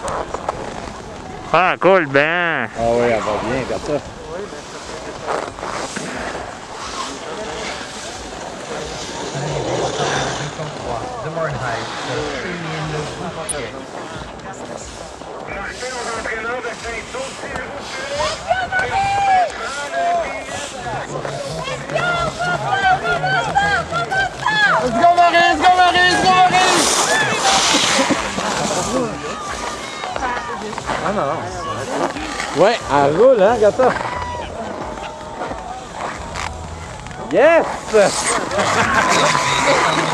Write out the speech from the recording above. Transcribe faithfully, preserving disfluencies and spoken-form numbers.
Ah, cool, ben. Ah oui, elle va bien, comme ça. Let's go Marie, let's go Marie, let's go Marie! Ah non, non. Ouais, elle roule, hein, regarde ça. Yes!